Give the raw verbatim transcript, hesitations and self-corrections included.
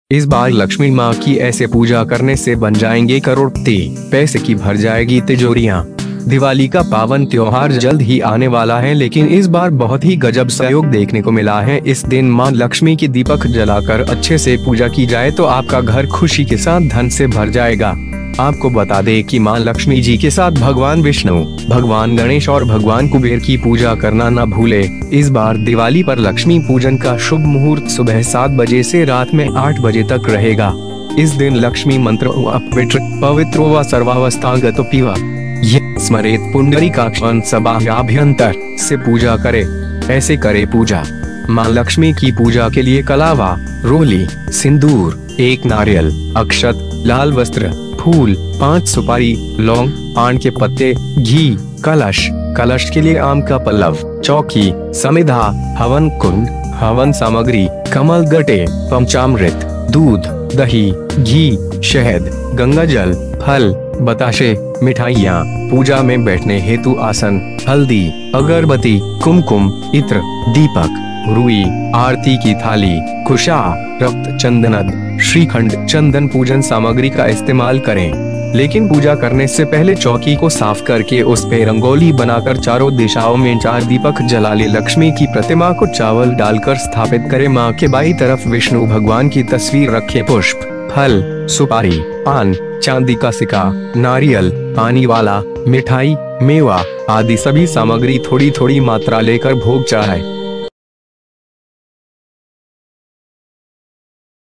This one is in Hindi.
इस बार लक्ष्मी माँ की ऐसे पूजा करने से बन जाएंगे करोड़पति, पैसे की भर जाएगी तिजोरियाँ। दिवाली का पावन त्योहार जल्द ही आने वाला है, लेकिन इस बार बहुत ही गजब सहयोग देखने को मिला है। इस दिन माँ लक्ष्मी की दीपक जलाकर अच्छे से पूजा की जाए तो आपका घर खुशी के साथ धन से भर जाएगा। आपको बता दें कि माँ लक्ष्मी जी के साथ भगवान विष्णु, भगवान गणेश और भगवान कुबेर की पूजा करना न भूले। इस बार दिवाली पर लक्ष्मी पूजन का शुभ मुहूर्त सुबह सात बजे से रात में आठ बजे तक रहेगा। इस दिन लक्ष्मी मंत्र अपवित्र पवित्रो व सर्वावस्थागतो पीवा ये स्मरेत पुंडरीकाक्षं सभाभ्यंतर से पूजा करे। ऐसे करे पूजा। माँ लक्ष्मी की पूजा के लिए कलावा, रोली, सिंदूर, एक नारियल, अक्षत, लाल वस्त्र, फूल, पांच सुपारी, लौंग, पान के पत्ते, घी, कलश, कलश के लिए आम का पल्लव, चौकी, समिधा, हवन कुंड, हवन सामग्री, कमल गटे, पंचामृत, दूध, दही, घी, शहद, गंगा जल, फल, बताशे, मिठाइयाँ, पूजा में बैठने हेतु आसन, हल्दी, अगरबत्ती, कुमकुम, इत्र, दीपक, रुई, आरती की थाली, कुशा, रक्त चंदन, श्रीखंड, चंदन पूजन सामग्री का इस्तेमाल करें। लेकिन पूजा करने से पहले चौकी को साफ करके उस पे रंगोली बनाकर चारों दिशाओं में चार दीपक जला ले। लक्ष्मी की प्रतिमा को चावल डालकर स्थापित करें। माँ के बाईं तरफ विष्णु भगवान की तस्वीर रखें। पुष्प, फल, सुपारी, पान, चांदी का सिक्का, नारियल, पानी वाला, मिठाई, मेवा आदि सभी सामग्री थोड़ी थोड़ी मात्रा लेकर भोग चढ़ाएं।